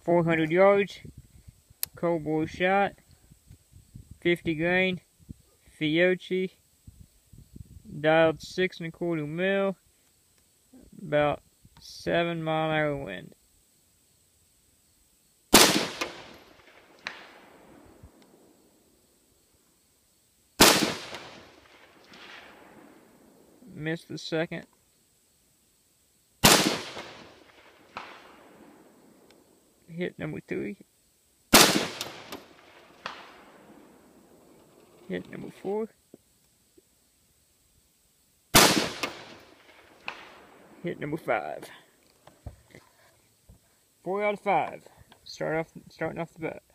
400 yards, cold bore shot, 50 grain, Fiocchi, dialed 6 1/4 mil, about 7-mile-an-hour wind. Missed the second. Hit number 3. Hit number 4. Hit number 5. 4 out of 5. Starting off the bat.